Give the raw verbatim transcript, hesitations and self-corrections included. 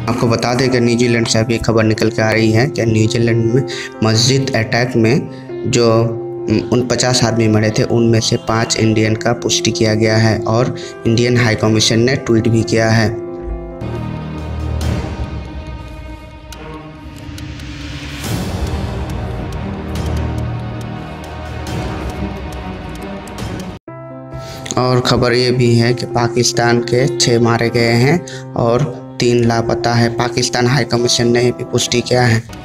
आपको बता दें कि न्यूजीलैंड से अभी खबर निकल के आ रही है कि न्यूजीलैंड में मस्जिद अटैक में जो उन पचास आदमी मरे थे उनमें से पाँच इंडियन का पुष्टि किया गया है और इंडियन हाई कमीशन ने ट्वीट भी किया है। और ख़बर ये भी है कि पाकिस्तान के छः मारे गए हैं और तीन लापता है। पाकिस्तान हाई कमीशन ने भी पुष्टि किया है।